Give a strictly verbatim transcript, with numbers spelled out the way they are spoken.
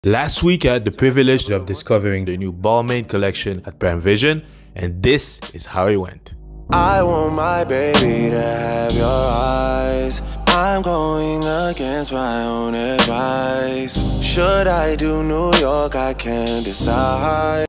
Last week I had the privilege of discovering the new Balmain collection at Prime Vision, and this is how it went. I want my baby to have your eyes. I'm going against my own advice. Should I do New York? I can't decide.